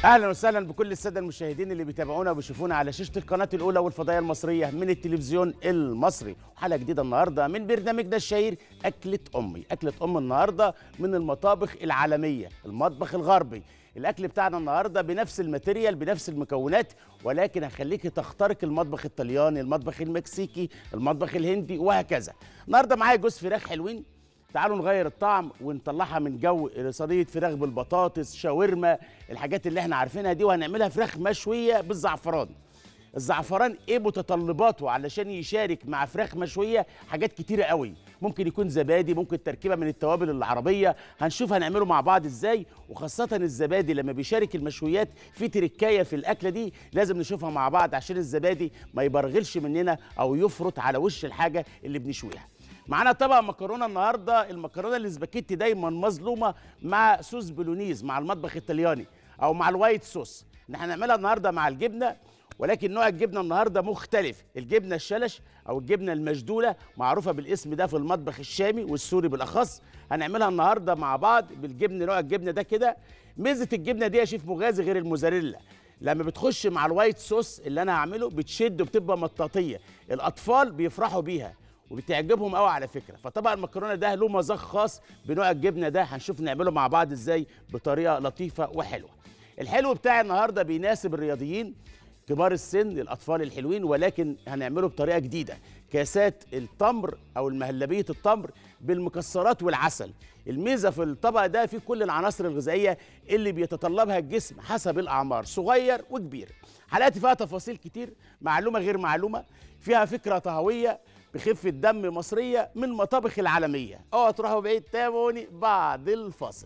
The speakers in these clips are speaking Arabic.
اهلا وسهلا بكل الساده المشاهدين اللي بيتابعونا وبيشوفونا على شاشه القناه الاولى والفضائيه المصريه من التلفزيون المصري. حلقه جديده النهارده من برنامجنا الشهير اكله امي. اكله ام النهارده من المطابخ العالميه، المطبخ الغربي. الاكل بتاعنا النهارده بنفس الماتيريال بنفس المكونات، ولكن هخليك تخترق المطبخ الطلياني، المطبخ المكسيكي، المطبخ الهندي وهكذا. النهارده معايا جوز فراخ حلوين. تعالوا نغير الطعم ونطلعها من جو صينيه فراخ بالبطاطس، شاورما، الحاجات اللي احنا عارفينها دي، وهنعملها فراخ مشويه بالزعفران. الزعفران ايه متطلباته علشان يشارك مع فراخ مشويه؟ حاجات كتيره قوي. ممكن يكون زبادي، ممكن تركيبه من التوابل العربيه، هنشوف هنعمله مع بعض ازاي. وخاصه الزبادي لما بيشارك المشويات في تركايه في الاكله دي لازم نشوفها مع بعض، عشان الزبادي ما يبرغلش مننا او يفرط على وش الحاجه اللي بنشويها. معانا طبق مكرونه النهارده. المكرونه الاسباجيتي دايما مظلومه مع صوص بولونيز، مع المطبخ الطلياني او مع الوايت صوص. احنا هنعملها النهارده مع الجبنه، ولكن نوع الجبنه النهارده مختلف. الجبنه الشلش او الجبنه المشدوله، معروفه بالاسم ده في المطبخ الشامي والسوري بالاخص. هنعملها النهارده مع بعض بالجبن، نوع الجبنه ده كده. ميزه الجبنه دي يا شيف مغازي غير الموزاريلا، لما بتخش مع الوايت صوص اللي انا هعمله بتشد وبتبقى مطاطيه. الاطفال بيفرحوا بيها وبتعجبهم قوي على فكره. فطبق المكرونه ده له مذاق خاص بنوع الجبنه ده، هنشوف نعمله مع بعض ازاي بطريقه لطيفه وحلوه. الحلو بتاعي النهارده بيناسب الرياضيين، كبار السن، الاطفال الحلوين، ولكن هنعمله بطريقه جديده. كاسات التمر او المهلبيه التمر بالمكسرات والعسل. الميزه في الطبق ده فيه كل العناصر الغذائيه اللي بيتطلبها الجسم حسب الاعمار، صغير وكبير. حلقتي فيها تفاصيل كتير، معلومه غير معلومه، فيها فكره طهويه بخفه دم مصريه من المطابخ العالميه. اوعوا تروحوا بعيد، تابعوني بعد الفاصل.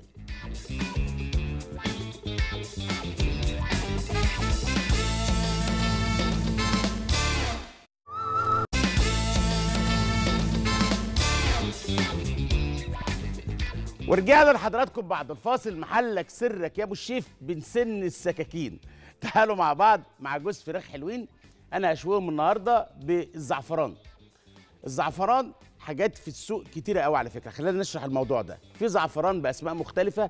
ورجعنا لحضراتكم بعد الفاصل. محلك سرك يا ابو الشيف بنسن السكاكين. تعالوا مع بعض مع جوز فراخ حلوين. انا هشويهم النهارده بالزعفران. الزعفران حاجات في السوق كتيره قوي على فكره. خلينا نشرح الموضوع ده. في زعفران باسماء مختلفه،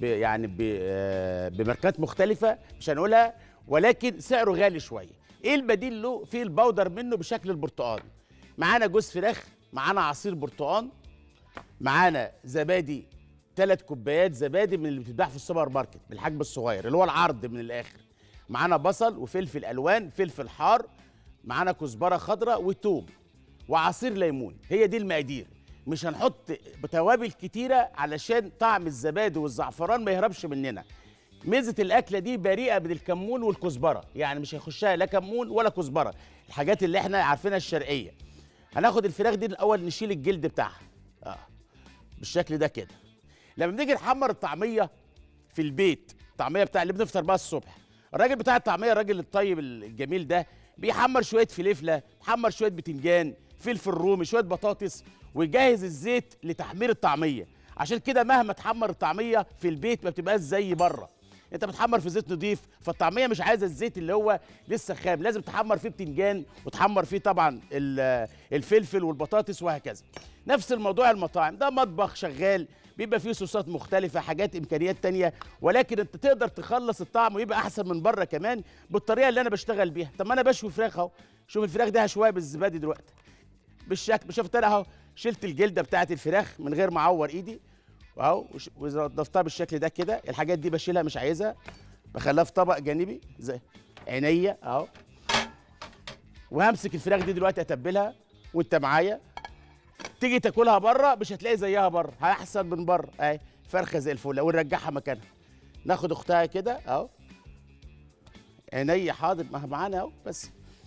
بماركات مختلفه مش هنقولها، ولكن سعره غالي شويه. ايه البديل له؟ في البودر منه بشكل البرتقال. معانا جوز فراخ، معانا عصير برتقال، معانا زبادي 3 كوبايات زبادي من اللي بتتباع في السوبر ماركت بالحجم الصغير اللي هو العرض من الاخر. معانا بصل وفلفل الوان، فلفل حار، معانا كزبره خضراء وتوم وعصير ليمون. هي دي المقادير. مش هنحط توابل كتيره علشان طعم الزبادي والزعفران ما يهربش مننا. ميزه الاكله دي بريئه من الكمون والكزبره، يعني مش هيخشها لا كمون ولا كزبره، الحاجات اللي احنا عارفينها الشرقيه. هناخد الفراخ دي الاول نشيل الجلد بتاعها بالشكل ده كده. لما بنيجي نحمر الطعميه في البيت، الطعميه بتاع اللي بنفطر بها الصبح، الراجل بتاع الطعميه، الراجل الطيب الجميل ده، بيحمر شويه فلفله، بيحمر شويه بتنجان، فلفل رومي، شويه بطاطس، ويجهز الزيت لتحمير الطعميه. عشان كده مهما تحمر الطعميه في البيت ما بتبقاش زي بره. انت بتحمر في زيت نضيف، فالطعميه مش عايزه الزيت اللي هو لسه خام، لازم تحمر فيه بتنجان وتحمر فيه طبعا الفلفل والبطاطس وهكذا. نفس الموضوع المطاعم، ده مطبخ شغال بيبقى فيه صوصات مختلفه، حاجات امكانيات تانية، ولكن انت تقدر تخلص الطعم ويبقى احسن من بره كمان بالطريقه اللي انا بشتغل بيها. طب ما انا بشوي فراخ اهو، شوف الفراخ دي هشويها بالزبادي دلوقتي بالشكل. شفت انا اهو شلت الجلده بتاعت الفراخ من غير ما اعور ايدي اهو، ونضفتها بالشكل ده كده. الحاجات دي بشيلها مش عايزها، بخليها في طبق جانبي زي عينيا اهو. وهمسك الفراخ دي دلوقتي اتبلها وانت معايا. تيجي تاكلها بره مش هتلاقي زيها بره، هيحسن من بره اهي، فرخه زي الفل. ونرجعها مكانها، ناخد اختها كده اهو. عينيا حاضر، ما معانا اهو بس.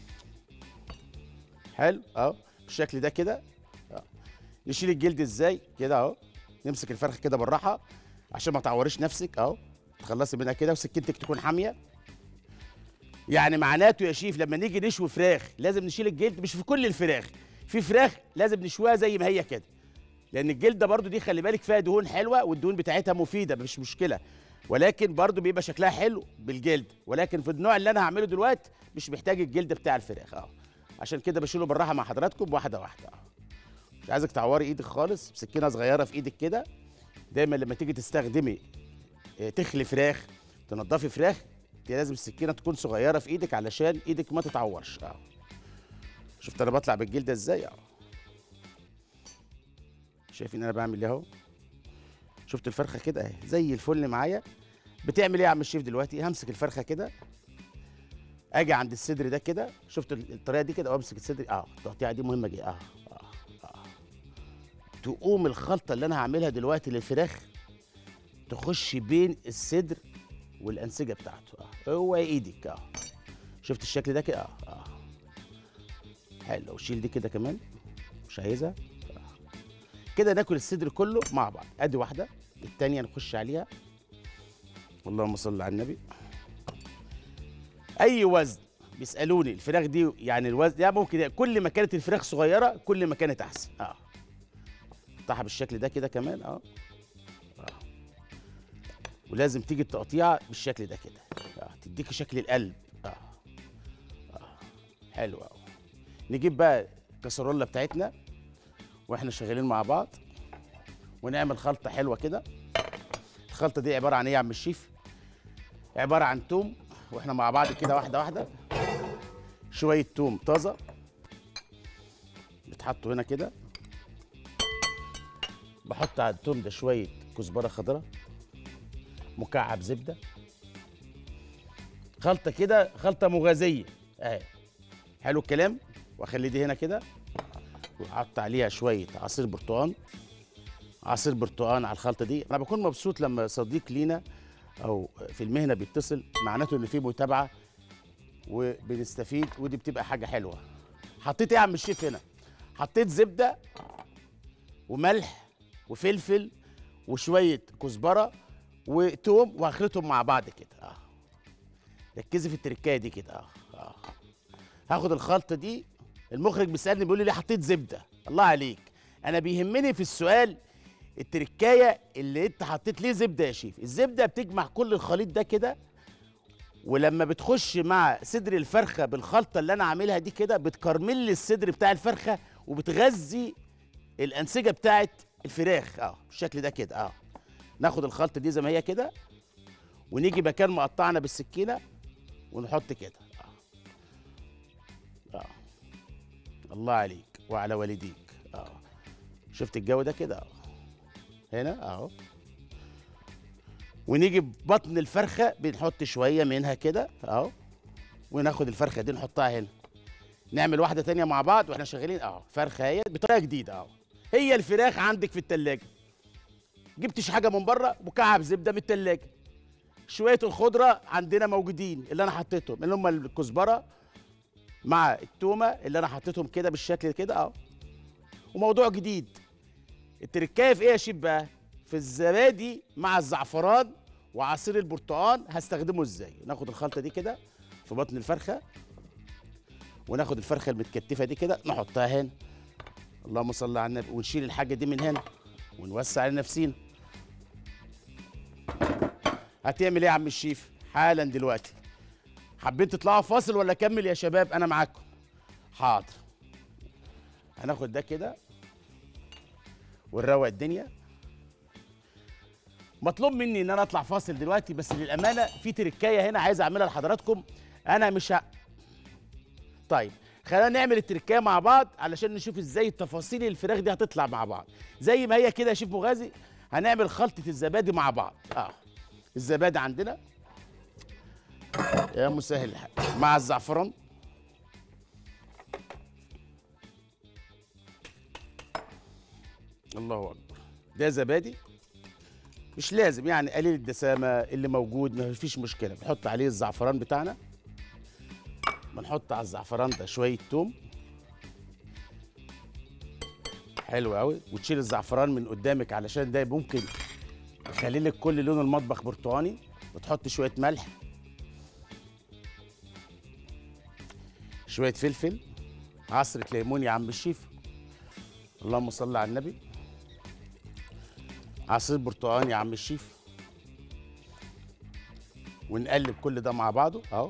حلو اهو بالشكل ده كده. نشيل الجلد ازاي كده اهو. نمسك الفرخه كده بالراحه عشان ما تعوريش نفسك اهو، تخلصي منها كده وسكينتك تكون حاميه. يعني معناته يا شيف لما نيجي نشوي فراخ لازم نشيل الجلد. مش في كل الفراخ، في فراخ لازم نشويها زي ما هي كده، لان الجلده برضو دي خلي بالك فيها دهون حلوه، والدهون بتاعتها مفيده مش مشكله، ولكن برضو بيبقى شكلها حلو بالجلد. ولكن في النوع اللي انا هعمله دلوقتي مش محتاج الجلد بتاع الفراخ اهو. عشان كده بشيله بالراحه مع حضراتكم واحده واحده اهو. مش عايزك تعوري ايدك خالص، بسكينه صغيره في ايدك كده. دايما لما تيجي تستخدمي تخلي فراخ، تنضفي فراخ، لازم السكينه تكون صغيره في ايدك علشان ايدك ما تتعورش. شفت انا بطلع بالجلده ازاي؟ شايفين انا بعمل ايه اهو؟ شفت الفرخه كده اهي زي الفل معايا. بتعمل ايه يا عم الشيف دلوقتي؟ همسك الفرخه كده، اجي عند الصدر ده كده، شفت الطريقه دي كده، وامسك الصدر. التقطيعه دي مهمه جدا. تقوم الخلطه اللي انا هعملها دلوقتي للفراخ تخش بين الصدر والانسجه بتاعته. هو ايدك. شفت الشكل ده كده؟ حلو. وشيل دي كده كمان، مش عايزها. كده ناكل الصدر كله مع بعض. ادي واحده، التانيه نخش عليها. اللهم صل على النبي. اي وزن بيسالوني الفراخ دي يعني الوزن يعني ممكن كل ما كانت الفراخ صغيره كل ما كانت احسن. قطعها بالشكل ده كده كمان. ولازم تيجي التقطيعه بالشكل ده كده. تديكي شكل القلب. حلو قوي. نجيب بقى الكسرولة بتاعتنا واحنا شغالين مع بعض ونعمل خلطه حلوه كده. الخلطه دي عباره عن ايه يا عم الشيف؟ عباره عن توم، واحنا مع بعض كده واحده واحده. شويه توم طازه بيتحطوا هنا كده. بحط على التوم ده شويه كزبره خضراء، مكعب زبده. خلطه كده، خلطه مغازيه اهي. حلو الكلام. واخلي دي هنا كده، واحط عليها شويه عصير برتقال. عصير برتقال على الخلطه دي. انا بكون مبسوط لما صديق لينا او في المهنه بيتصل، معناته ان في متابعه وبنستفيد، ودي بتبقى حاجه حلوه. حطيت ايه يا عم الشيف هنا؟ حطيت زبده وملح وفلفل وشويه كزبره وتوم، وهخلطهم مع بعض كده. ركزي في التركايه دي كده. هاخد الخلطه دي. المخرج بيسالني بيقول لي ليه حطيت زبده؟ الله عليك، انا بيهمني في السؤال التركايه اللي انت حطيت ليه زبده يا شيف. الزبده بتجمع كل الخليط ده كده، ولما بتخش مع صدر الفرخه بالخلطه اللي انا عاملها دي كده بتكرمل لي الصدر بتاع الفرخه وبتغذي الانسجه بتاعت الفراخ. بالشكل ده كده. ناخد الخلطه دي زي ما هي كده، ونيجي مكان مقطعنا بالسكينه ونحط كده. الله عليك وعلى والديك. شفت الجو ده كده؟ هنا اهو. ونيجي ببطن الفرخه بنحط شويه منها كده اهو، وناخد الفرخه دي نحطها هنا. نعمل واحده تانية مع بعض واحنا شغالين فرخه اهي بطريقه جديده هي الفراخ عندك في التلاجة، جبتش حاجه من بره، مكعب زبده من التلاجة، شويه الخضره عندنا موجودين اللي انا حطيتهم اللي هم الكزبره مع التومه اللي انا حطيتهم كده بالشكل كده وموضوع جديد. التركايه في ايه يا شيف بقى؟ في الزبادي مع الزعفران وعصير البرتقال. هستخدمه ازاي؟ ناخد الخلطه دي كده في بطن الفرخه، وناخد الفرخه المتكتفه دي كده نحطها هنا. اللهم صل على النبي. ونشيل الحاجه دي من هنا ونوسع لنفسينا. هتعمل ايه يا عم الشيف حالا دلوقتي؟ حابين تطلعوا فاصل ولا اكمل يا شباب؟ انا معاكم. حاضر. هناخد ده كده ونروق الدنيا. مطلوب مني ان انا اطلع فاصل دلوقتي، بس للامانه في تركايه هنا عايز اعملها لحضراتكم. انا مش طيب خلينا نعمل التركايه مع بعض علشان نشوف ازاي التفاصيل الفراخ دي هتطلع مع بعض زي ما هي كده يا شيف مغازي. هنعمل خلطه الزبادي مع بعض. الزبادي عندنا يا مسهل الحال مع الزعفران. الله اكبر. ده زبادي مش لازم يعني قليل الدسامه اللي موجود، ما فيش مشكله. بنحط عليه الزعفران بتاعنا. بنحط على الزعفران ده شويه توم. حلو قوي. وتشيل الزعفران من قدامك علشان ده ممكن يخلي لك كل لون المطبخ برتقاني. وتحط شويه ملح، شويه فلفل، عصره ليمون يا عم الشيف. اللهم صل على النبي. عصير برتقال يا عم الشيف. ونقلب كل ده مع بعضه اهو.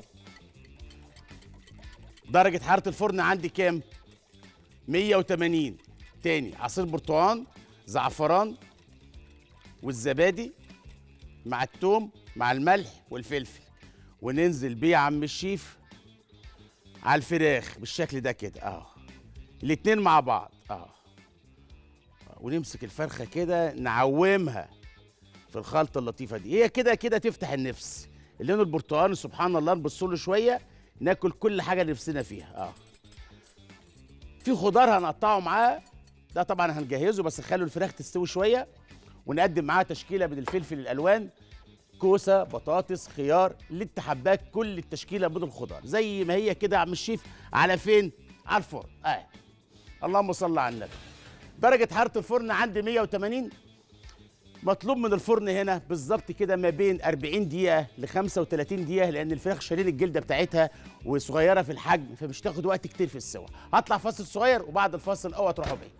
درجة حرارة الفرن عندي كام؟ 180. تاني عصير برتقال، زعفران، والزبادي مع التوم مع الملح والفلفل. وننزل بيه يا عم الشيف على الفراخ بالشكل ده كده اهو. الاتنين مع بعض اهو. ونمسك الفرخه كده نعومها في الخلطه اللطيفه دي. هي كده كده تفتح النفس. اللون البرتقالي سبحان الله نبص له شويه ناكل كل حاجه نفسنا فيها اه. في خضار هنقطعه معاه، ده طبعا هنجهزه بس نخلي الفراخ تستوي شويه، ونقدم معاها تشكيله من الفلفل الالوان، كوسه، بطاطس، خيار، اللي انت حباه، كل التشكيله من الخضار زي ما هي كده يا عم الشيف. على فين؟ على الفرن اللهم صل على النبي. درجه حراره الفرن عندي 180. مطلوب من الفرن هنا بالظبط كده ما بين 40 دقيقه ل 35 دقيقه، لان الفراخ شارين الجلده بتاعتها وصغيره في الحجم فمش تاخد وقت كتير في السوا. هطلع فاصل صغير وبعد الفاصل اوعى تروحوا بعيد.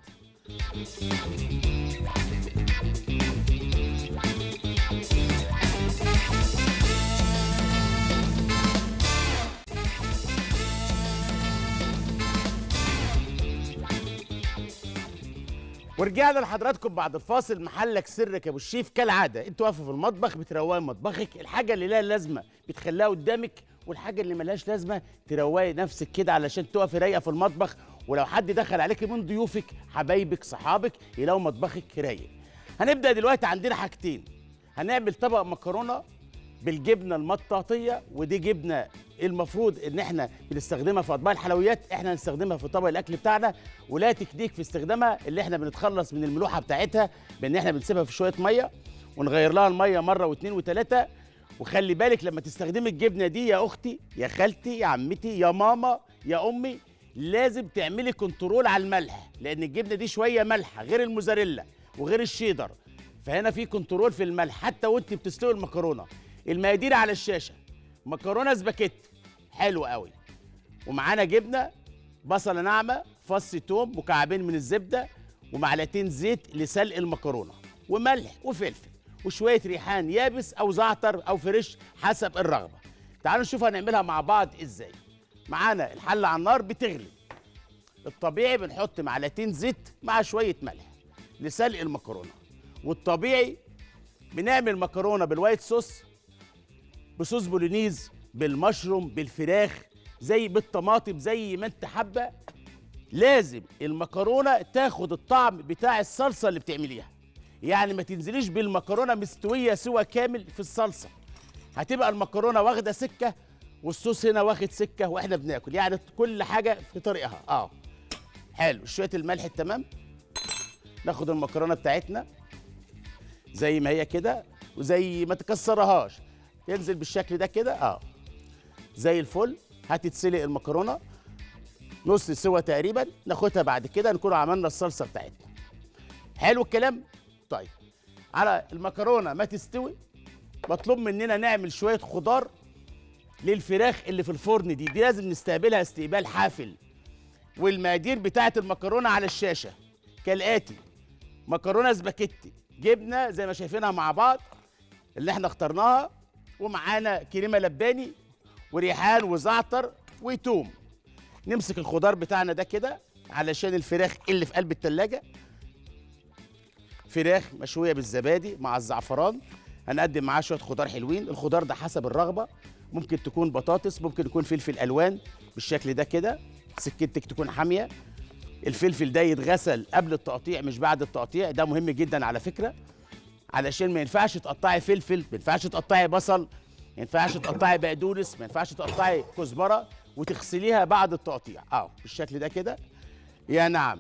ورجعنا لحضراتكم بعد الفاصل. محلك سرك يا ابو الشيف كالعاده، انت واقفه في المطبخ بتروقي مطبخك، الحاجه اللي لها لازمه بتخليها قدامك، والحاجه اللي ملهاش لازمه تروقي نفسك كده علشان تقفي رايقه في المطبخ. ولو حد دخل عليك من ضيوفك حبايبك صحابك يلاقوا مطبخك رايق. هنبدا دلوقتي، عندنا حاجتين. هنعمل طبق مكرونه بالجبنه المطاطيه، ودي جبنه المفروض ان احنا بنستخدمها في اطباق الحلويات، احنا هنستخدمها في طبق الاكل بتاعنا، ولا تكنيك في استخدامها اللي احنا بنتخلص من الملوحه بتاعتها بان احنا بنسيبها في شويه ميه ونغير لها الميه مره واثنين وثلاثه. وخلي بالك لما تستخدمي الجبنه دي يا اختي يا خالتي يا عمتي يا ماما يا امي، لازم تعملي كنترول على الملح، لان الجبنه دي شويه مالحه غير الموزاريلا وغير الشيدر، فهنا في كنترول في الملح حتى وانت بتسلقي المكرونه. المقادير على الشاشه. مكرونه سباكيتي حلو قوي، ومعانا جبنه، بصله ناعمه، فص توم، مكعبين من الزبده، ومعلقتين زيت لسلق المكرونه، وملح وفلفل وشويه ريحان يابس او زعتر او فريش حسب الرغبه. تعالوا نشوف هنعملها مع بعض ازاي. معانا الحله على النار بتغلي. الطبيعي بنحط معلقتين زيت مع شويه ملح لسلق المكرونه، والطبيعي بنعمل مكرونه بالوايت صوص، بصوص بولونيز، بالمشروم، بالفراخ، زي بالطماطم زي ما انت حابه. لازم المكرونه تاخد الطعم بتاع الصلصه اللي بتعمليها، يعني ما تنزليش بالمكرونه مستويه سوا كامل في الصلصه، هتبقى المكرونه واخده سكه والصوص هنا واخد سكه واحنا بناكل، يعني كل حاجه في طريقها حلو. شويه الملح التمام. ناخد المكرونه بتاعتنا زي ما هي كده، وزي ما تكسرهاش، ينزل بالشكل ده كده زي الفل. هتتسلق المكرونه نص سوا تقريبا، ناخدها بعد كده نكون عملنا الصلصه بتاعتنا. حلو الكلام. طيب على المكرونه ما تستوي مطلوب مننا نعمل شويه خضار للفراخ اللي في الفرن، دي لازم نستقبلها استقبال حافل. والمقادير بتاعه المكرونه على الشاشه كالاتي: مكرونه سباكيتي، جبنه زي ما شايفينها مع بعض اللي احنا اخترناها، ومعانا كريمه لباني وريحان وزعتر وتوم. نمسك الخضار بتاعنا ده كده علشان الفراخ اللي في قلب التلاجة، فراخ مشويه بالزبادي مع الزعفران، هنقدم معاه شويه خضار حلوين. الخضار ده حسب الرغبه، ممكن تكون بطاطس، ممكن يكون فلفل الوان بالشكل ده كده، سكتك تكون حاميه. الفلفل ده يتغسل قبل التقطيع مش بعد التقطيع، ده مهم جدا على فكره، علشان ما ينفعش تقطعي فلفل، ما ينفعش تقطعي بصل، ما ينفعش تقطعي بقدونس، ما ينفعش تقطعي كزبره وتغسليها بعد التقطيع بالشكل ده كده. يا نعم.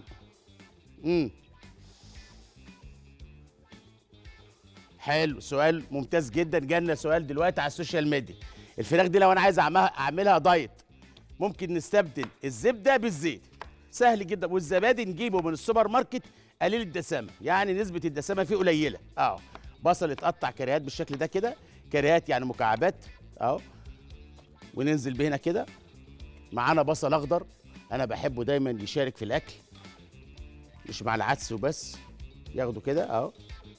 حلو، سؤال ممتاز جدا. جالنا سؤال دلوقتي على السوشيال ميديا: الفراخ دي لو انا عايز اعملها دايت ممكن نستبدل الزبده بالزيت؟ سهل جدا. والزبادي نجيبه من السوبر ماركت قليل الدسامه، يعني نسبه الدسامه فيه قليله. بصل يتقطع كريهات بالشكل ده كده، كريهات يعني مكعبات وننزل بهنا كده. معانا بصل اخضر، انا بحبه دايما يشارك في الاكل مش مع العدس وبس، ياخده كده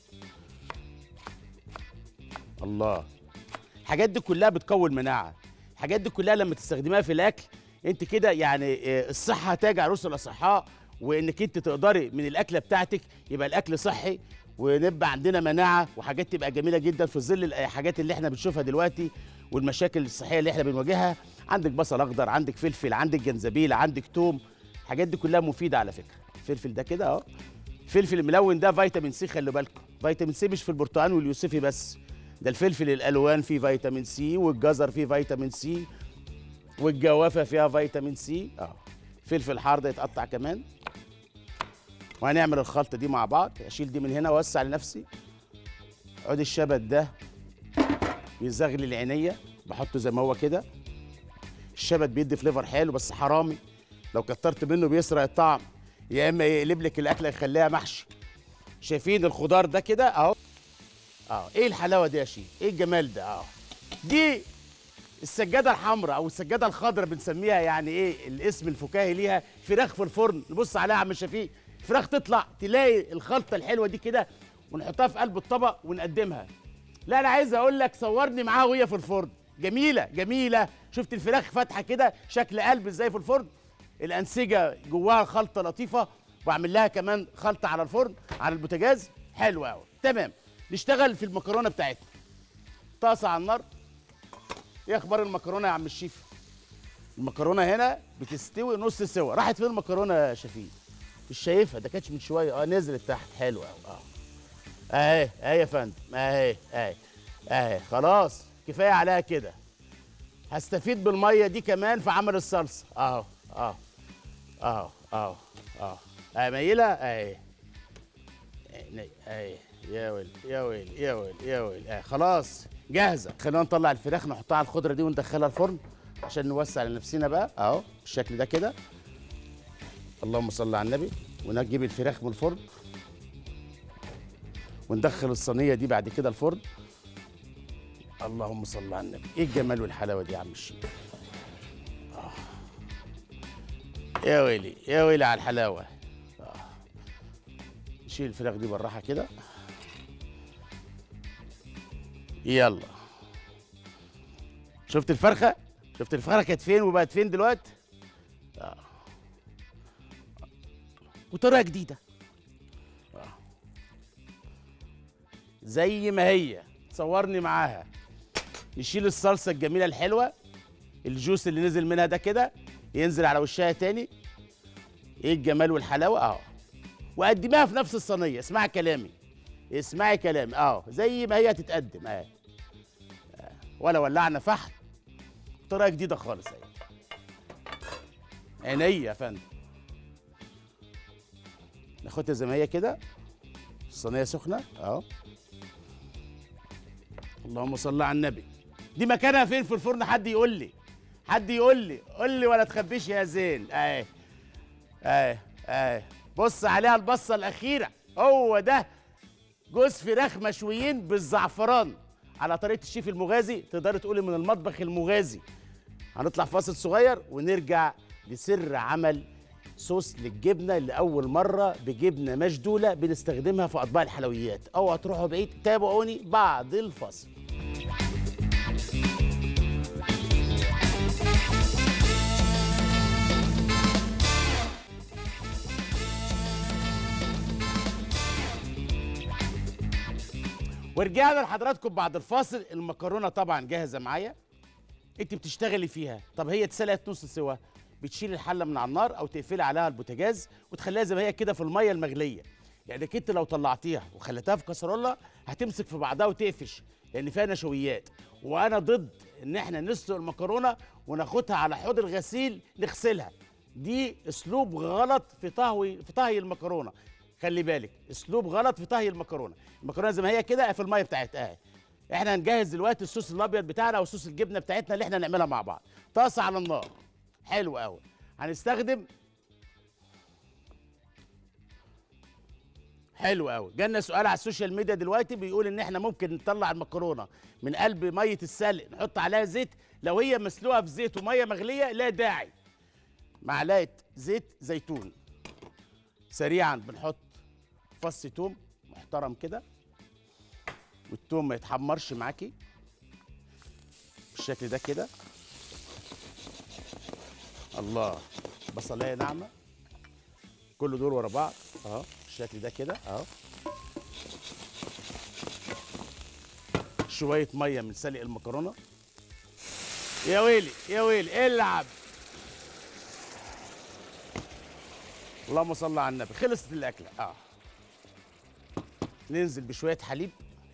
الله. الحاجات دي كلها بتقوي المناعه، الحاجات دي كلها لما تستخدميها في الاكل انت كده يعني الصحه تاج عروس الاصحاء، وانك انت تقدري من الاكله بتاعتك يبقى الاكل صحي ونبقى عندنا مناعه وحاجات تبقى جميله جدا في ظل الحاجات اللي احنا بنشوفها دلوقتي والمشاكل الصحيه اللي احنا بنواجهها. عندك بصل اخضر، عندك فلفل، عندك جنزبيل، عندك توم. الحاجات دي كلها مفيده على فكره. الفلفل ده كده اهو، الفلفل الملون ده فيتامين سي، خلي بالكم. فيتامين سي مش في البرتقال واليوسفي بس، ده الفلفل الالوان فيه فيتامين سي، والجزر فيه فيتامين سي، والجوافه فيها فيتامين سي. فلفل حار ده يتقطع كمان. وهنعمل الخلطه دي مع بعض. اشيل دي من هنا واوسع لنفسي. عود الشبت ده بيزغلي العينيه، بحطه زي ما هو كده. الشبت بيدي فليفر حلو بس حرامي، لو كترت منه بيسرق الطعم، يا اما يقلب لك الاكله يخليها محشي. شايفين الخضار ده كده اهو. ايه الحلاوه دي يا شيخ؟ ايه الجمال ده؟ دي السجاده الحمراء او السجاده الخضراء بنسميها، يعني ايه الاسم الفكاهي ليها؟ فراخ في الفرن. نبص عليها يا عم شفيق، الفراخ تطلع تلاقي الخلطه الحلوه دي كده، ونحطها في قلب الطبق ونقدمها. لا انا عايز اقول لك صورني معاها وهي في الفرن، جميله جميله. شفت الفراخ فاتحه كده شكل قلب ازاي في الفرن؟ الانسجه جواها خلطه لطيفه، واعمل لها كمان خلطه على الفرن على البوتاجاز، حلوه قوي. تمام، نشتغل في المكرونه بتاعتنا. طاسه على النار. ايه اخبار المكرونه يا عم الشيف؟ المكرونه هنا بتستوي نص سوا. راحت فين المكرونه يا شفيق؟ مش شايفها، ده كانتش من شويه. نزلت تحت، حلوه قوي. اهي اهي يا فندم، اهي خلاص كفايه عليها كده. هستفيد بالميه دي كمان في عمل الصلصه. اهي مايله اهي. يا ويلي يا ويلي يا ويلي يا ويلي. خلاص جاهزه. خلينا نطلع الفراخ نحطها على الخضره دي وندخلها الفرن عشان نوسع لنفسنا بقى اهو بالشكل ده كده. اللهم صل على النبي. ونجيب الفراخ من الفرن وندخل الصينيه دي بعد كده الفرن. اللهم صل على النبي. ايه الجمال والحلاوه دي يا عم الشيخ؟ يا ويلي يا ويلي على الحلاوه. نشيل الفراخ دي بالراحه كده. يلا، شفت الفرخه؟ شفت الفرخه كانت فين وبقت فين دلوقتي؟ وطريقه جديده زي ما هي. تصورني معاها. نشيل الصلصه الجميله الحلوه، الجوس اللي نزل منها ده كده ينزل على وشها تاني. ايه الجمال والحلاوه وقدميها في نفس الصينيه. اسمعي كلامي، اسمعي كلامي. زي ما هي تتقدم. ولا ولعنا فحم. طريقه جديده خالص اهي. عينيا يا فندم. ناخدها زي ما هي كده. الصينيه سخنه اللهم صل على النبي. دي مكانها فين في الفرن؟ حد يقول لي، حد يقول لي، قول لي ولا تخبيش يا زين. بص عليها البصه الاخيره. هو ده جوز فراخ مشويين بالزعفران على طريقه الشيف المغازي. تقدري تقولي من المطبخ المغازي. هنطلع فاصل صغير ونرجع لسر عمل صوص للجبنه لاول مره بجبنه مشدوله بنستخدمها في اطباق الحلويات. اوعوا تروحوا بعيد، تابعوني بعد الفاصل. ورجعنا لحضراتكم بعد الفاصل. المكرونه طبعا جاهزه معايا. انت بتشتغلي فيها. طب هي اتسلقت نص سوا، بتشيل الحله من على النار او تقفلي عليها البوتاجاز وتخليها زي ما هي كده في الميه المغليه. يعني انت لو طلعتيها وخليتها في كسرولة هتمسك في بعضها وتقفش، لان فيها نشويات. وانا ضد ان احنا نسلق المكرونه وناخدها على حوض الغسيل نغسلها. دي اسلوب غلط في طهي المكرونه. خلي بالك، اسلوب غلط في طهي المكرونه. المكرونه زي ما هي كده في الميه بتاعتها. احنا هنجهز دلوقتي الصوص الابيض بتاعنا او صوص الجبنه بتاعتنا اللي احنا هنعملها مع بعض. طاسه على النار، حلو قوي. هنستخدم، حلو قوي. جالنا سؤال على السوشيال ميديا دلوقتي بيقول ان احنا ممكن نطلع المكرونه من قلب ميه السلق نحط عليها زيت. لو هي مسلوقه في زيت وميه مغليه لا داعي. معلقه زيت زيتون سريعا، بنحط فص توم محترم كده، والتوم ما يتحمرش معاكي بالشكل ده كده. الله، بصلايه ناعمه. كل دول ورا بعض بالشكل ده كده شويه ميه من سلق المكرونه يا ويلي يا ويلي العب. اللهم صل على النبي. خلصت الاكله. ننزل بشويه حليب.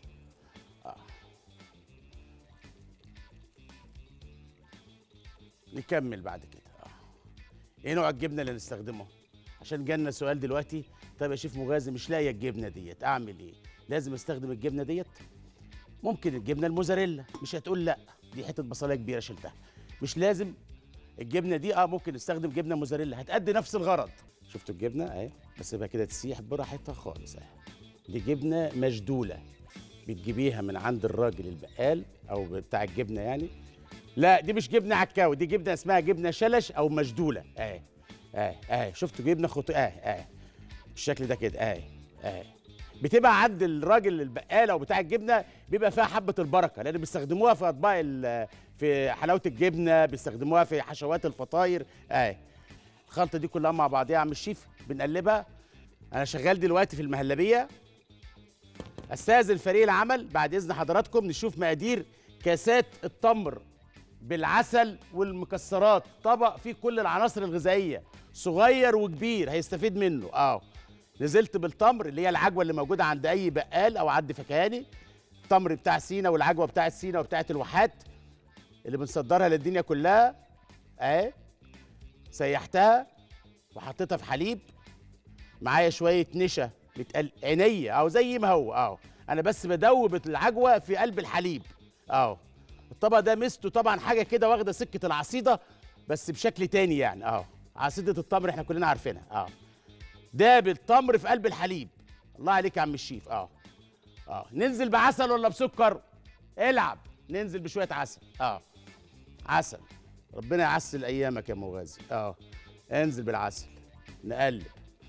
نكمل بعد كده. ايه نوع الجبنه اللي هنستخدمه؟ عشان جالنا سؤال دلوقتي، طيب يا شيف مغازي مش لاقيه الجبنه ديت اعمل ايه؟ لازم استخدم الجبنه ديت؟ ممكن الجبنه الموزاريلا، مش هتقول لا، دي حته بصلايه كبيره شلتها. مش لازم الجبنه دي، ممكن نستخدم جبنه موزاريلا هتأدي نفس الغرض. شفتوا الجبنه اهي، بسيبها كده تسيح براحتها خالص اهي. دي جبنه مشدوله، بتجيبيها من عند الراجل البقال او بتاع الجبنه يعني. لا دي مش جبنه عكاوي، دي جبنه اسمها جبنه شلش او مشدوله اهي. اهي شفتوا جبنه اهي بالشكل ده كده اهي. بتبقى عند الراجل البقال او بتاع الجبنه، بيبقى فيها حبه البركه، لان بيستخدموها في اطباق في حلاوه الجبنه، بيستخدموها في حشوات الفطاير اهي. الخلطه دي كلها مع بعضيها يا عم الشيف بنقلبها. انا شغال دلوقتي في المهلبيه. استاذن فريق العمل بعد اذن حضراتكم نشوف مقادير كاسات التمر بالعسل والمكسرات، طبق فيه كل العناصر الغذائيه، صغير وكبير هيستفيد منه. نزلت بالتمر اللي هي العجوه اللي موجوده عند اي بقال او عند فكهاني، التمر بتاع سينا والعجوه بتاعت سينا وبتاعت الواحات اللي بنصدرها للدنيا كلها اهي. سيحتها وحطيتها في حليب، معايا شويه نشا عينيه او زي ما هو انا بس بدوب العجوه في قلب الحليب الطبق ده ميزته طبعا حاجه كده واخده سكه العصيده بس بشكل تاني يعني عصيده التمر احنا كلنا عارفينها داب التمر في قلب الحليب. الله عليك يا عم الشيف. ننزل بعسل ولا بسكر؟ العب. ننزل بشويه عسل. عسل، ربنا يعسل ايامك يا مغازي. انزل بالعسل، نقلب.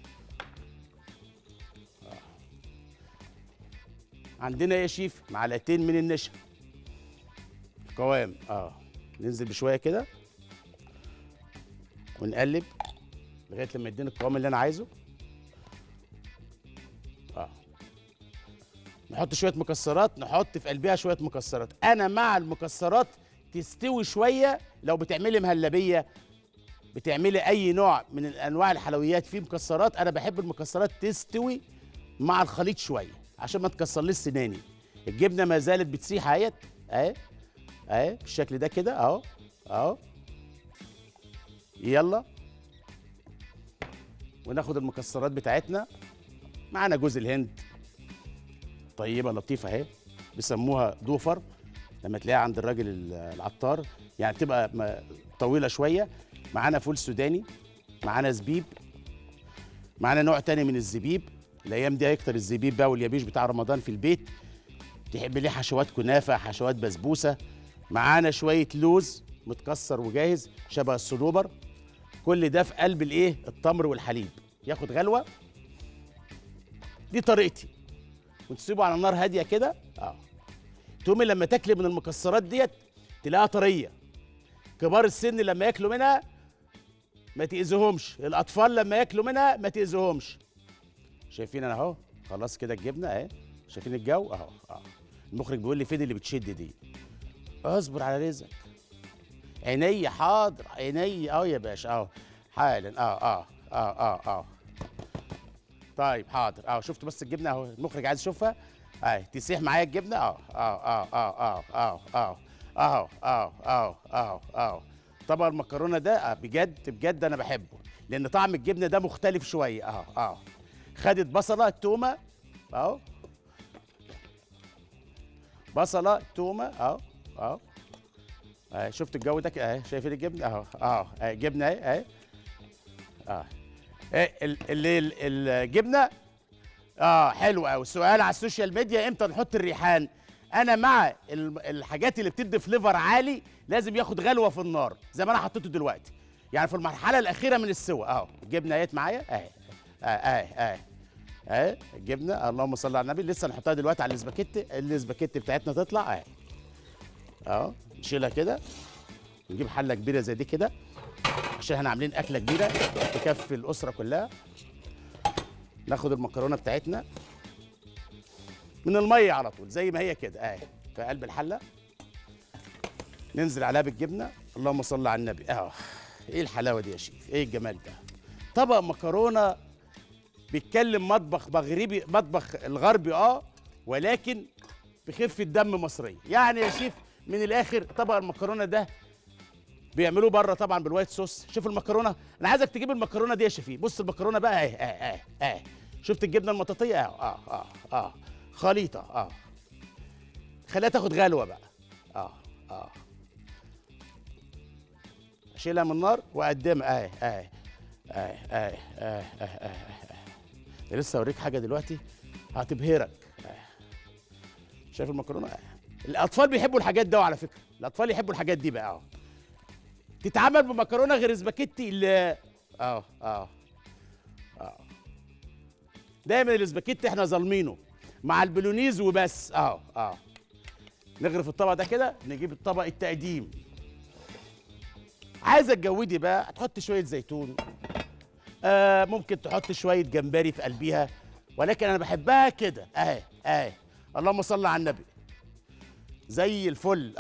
عندنا يا شيف معلقتين من النشا القوام. ننزل بشويه كده ونقلب لغايه لما يديني القوام اللي انا عايزه. نحط شويه مكسرات، نحط في قلبها شويه مكسرات. انا مع المكسرات تستوي شويه. لو بتعملي مهلبيه، بتعملي اي نوع من انواع الحلويات فيه مكسرات، انا بحب المكسرات تستوي مع الخليط شويه عشان ما تكسرليش سناني. الجبنه ما زالت بتسيح اهيت اهي بالشكل ده كده اهو. يلا وناخد المكسرات بتاعتنا. معانا جوز الهند طيبه لطيفه اهي، بيسموها دوفر لما تلاقيها عند الراجل العطار، يعني تبقى طويله شويه. معانا فول سوداني، معانا زبيب، معانا نوع تاني من الزبيب. الايام دي هيكتر الزبيب بقى واليابيش بتاع رمضان في البيت، تحب ليه حشوات كنافه، حشوات بسبوسه. معانا شويه لوز متكسر وجاهز شبه الصنوبر. كل ده في قلب التمر والحليب، ياخد غلوه. دي طريقتي، وتسيبه على نار هاديه كده. تقومي لما تاكلي من المكسرات ديت تلاقيها طريه. كبار السن لما ياكلوا منها ما تاذيهمش، الاطفال لما ياكلوا منها ما تاذيهمش. شايفين انا اهو خلاص كده الجبنه اهي. شايفين الجو اهو. المخرج بيقول لي فين اللي بتشد دي؟ اصبر على رزقك. عيني حاضر، عيني يا باشا حالا. طيب حاضر. شفتوا بس الجبنه اهو، المخرج عايز يشوفها اهي تسيح معايا الجبنه طبق المكرونه ده بجد بجد انا بحبه، لان طعم الجبنه ده مختلف شويه. خدت بصله تومه بصله تومه شفت الجو ده اهي. شايفين الجبنه جبنه اهي الجبنه حلوه قوي. سؤال على السوشيال ميديا، امتى نحط الريحان؟ انا مع الحاجات اللي بتدي فليفر عالي لازم ياخد غلوه في النار زي ما انا حطيته دلوقتي، يعني في المرحله الاخيره من السوى. الجبنه اهيت معايا اهي الجبنه. اللهم صل على النبي. لسه نحطها دلوقتي على الاسباجيتي بتاعتنا تطلع نشيلها كده، نجيب حله كبيره زي دي كده عشان احنا عاملين اكله كبيره تكفي الاسره كلها. ناخد المكرونه بتاعتنا من الميه على طول زي ما هي كده في قلب الحله. ننزل عليها بالجبنه. اللهم صل على النبي. ايه الحلاوه دي يا شيف، ايه الجمال ده. طبق مكرونه بيتكلم مطبخ مغربي، مطبخ الغربي ولكن بخفه دم مصريه. يعني يا شيف من الاخر طبق المكرونه ده بيعملوه بره طبعا بالوايت صوص. شوف المكرونه، انا عايزك تجيب المكرونه دي يا شيف. بص المكرونه بقى اهي. شفت الجبنه المطاطيه خليطه خليها تاخد غلوه بقى. اشيلها من النار واقدمها لسه اوريك حاجه دلوقتي هتبهرك. شايف المكرونه؟ الاطفال بيحبوا الحاجات دي على فكره، الاطفال يحبوا الحاجات دي بقى. تتعمل بمكرونه غير سباكيتي اللي دايما الاسباجيتي احنا ظالمينه مع البولونيز وبس. نغرف الطبق ده كده، نجيب الطبق التقديم. عايزه تجودي بقى، هتحط شويه زيتون، ممكن تحط شويه جمبري في قلبيها، ولكن انا بحبها كده اهي. اللهم صل على النبي. زي الفل.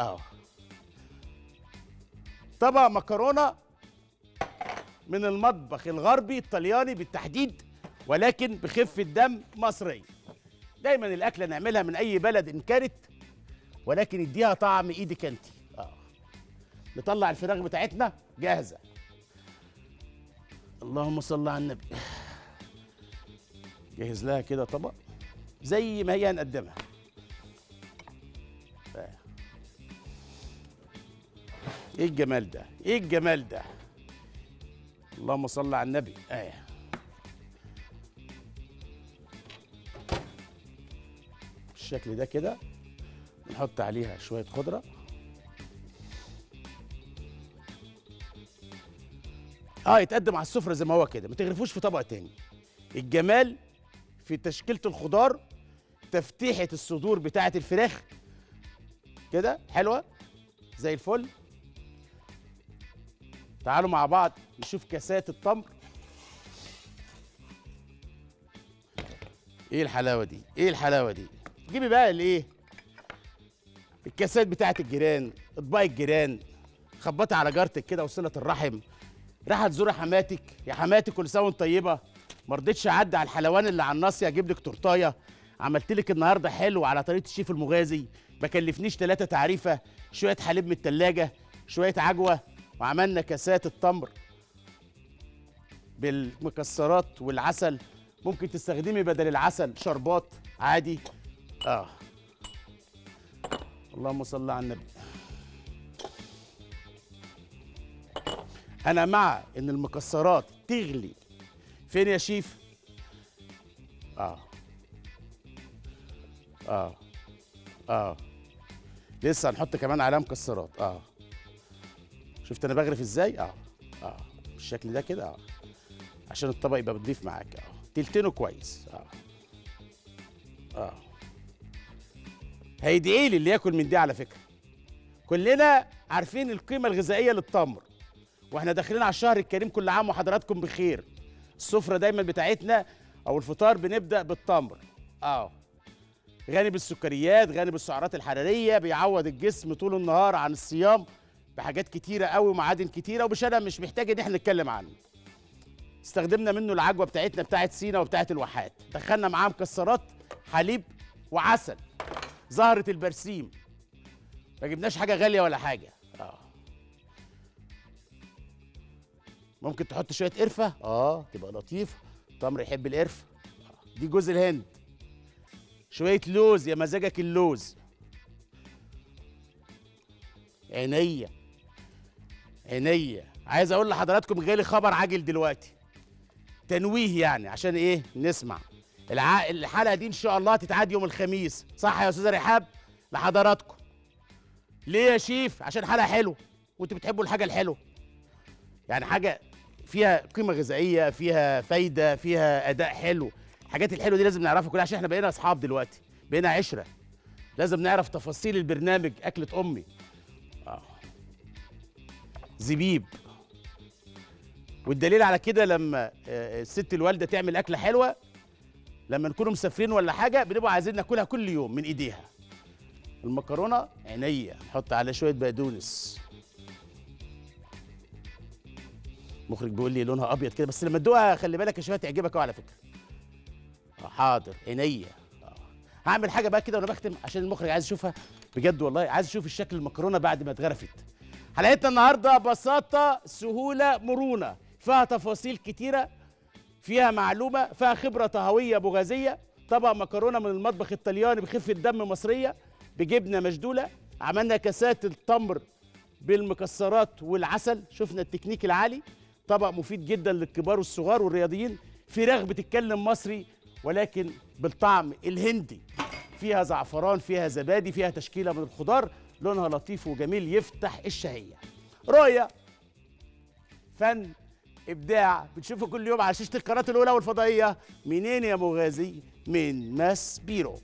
طبق مكرونه من المطبخ الغربي الطلياني بالتحديد، ولكن بخفه دم مصري. دايما الاكله نعملها من اي بلد ان كانت، ولكن اديها طعم ايدك انت. نطلع الفراخ بتاعتنا جاهزه. اللهم صل على النبي. جهز لها كده طبق زي ما هي هنقدمها. ايه الجمال ده، ايه الجمال ده. اللهم صل على النبي. بالشكل ده كده. نحط عليها شويه خضره. يتقدم على السفره زي ما هو كده، ما تغرفوش في طبق تاني. الجمال في تشكيله الخضار، تفتيحه الصدور بتاعه الفراخ كده حلوه زي الفل. تعالوا مع بعض نشوف كاسات التمر. ايه الحلاوه دي، ايه الحلاوه دي. جيبي بقى الايه، الكاسات بتاعه الجيران، اطباق الجيران، خبطي على جارتك كده وصله الرحم. رايحه تزوري حماتك، يا حماتي كل سنه وانت طيبه، ما رضيتش اعدي على الحلوان اللي على الناصيه اجيب لك تورتايه، عملت لك النهارده حلو على طريقه الشيف المغازي، ما كلفنيش 3 تعريفه، شويه حليب من التلاجة، شويه عجوه، وعملنا كاسات التمر بالمكسرات والعسل. ممكن تستخدمي بدل العسل شربات عادي. اللهم صل على النبي. انا مع ان المكسرات تغلي. فين يا شيف؟ لسه هنحط كمان عليها مكسرات. شفت انا بغرف ازاي؟ بالشكل ده كده. عشان الطبق يبقى بتضيف معاك. تلتينه كويس. هيدعي لي اللي ياكل من دي على فكره. كلنا عارفين القيمه الغذائيه للتمر، واحنا داخلين على الشهر الكريم، كل عام وحضراتكم بخير. السفره دايما بتاعتنا او الفطار بنبدا بالتمر. غني بالسكريات، غني بالسعرات الحراريه، بيعوض الجسم طول النهار عن الصيام بحاجات كتيره قوي ومعادن كتيره، وبشرى مش محتاج ان احنا نتكلم عنه. استخدمنا منه العجوه بتاعتنا بتاعت سينا وبتاعت الواحات، دخلنا معاه مكسرات، حليب وعسل، زهره البرسيم، ما جبناش حاجه غاليه ولا حاجه. ممكن تحط شويه قرفه تبقى لطيفه، التمر يحب القرفه. دي جوز الهند، شويه لوز يا مزاجك اللوز. عينيا عينيا. عايز اقول لحضراتكم جالي خبر عاجل دلوقتي، تنويه يعني عشان ايه نسمع. الحلقه دي ان شاء الله هتتعاد يوم الخميس، صح يا استاذه رحاب؟ لحضراتكم. ليه يا شيف؟ عشان حلقه حلوه، وانتوا بتحبوا الحاجه الحلوه، يعني حاجه فيها قيمه غذائيه، فيها فايده، فيها اداء حلو. الحاجات الحلوه دي لازم نعرفها كلها، عشان احنا بقينا اصحاب دلوقتي، بقينا عشره، لازم نعرف تفاصيل البرنامج. اكله امي زبيب. والدليل على كده لما الست الوالده تعمل اكله حلوه، لما نكونوا مسافرين ولا حاجه بنبقى عايزين ناكلها كل يوم من ايديها. المكرونه عينيا، نحط عليها شويه بقدونس. المخرج بيقول لي لونها ابيض كده، بس لما تدوقها خلي بالك يا شباب تعجبك قوي على فكره. حاضر عينيا. هعمل حاجه بقى كده وانا بختم عشان المخرج عايز يشوفها بجد، والله عايز يشوف الشكل المكرونه بعد ما اتغرفت. حلقتنا النهارده بساطه سهوله مرونه، فيها تفاصيل كتيره، فيها معلومه، فيها خبره طهويه بوغازيه. طبق مكرونه من المطبخ الطلياني بخفه دم مصريه بجبنه مشدوله. عملنا كاسات التمر بالمكسرات والعسل، شفنا التكنيك العالي. طبق مفيد جدا للكبار والصغار والرياضيين. فراخ بتتكلم مصري ولكن بالطعم الهندي، فيها زعفران، فيها زبادي، فيها تشكيله من الخضار، لونها لطيف وجميل يفتح الشهيه. رؤيه، فن، ابداع، بتشوفه كل يوم على شاشه القناه الاولى والفضائيه. منين يا مغازي؟ من ماس بيرو.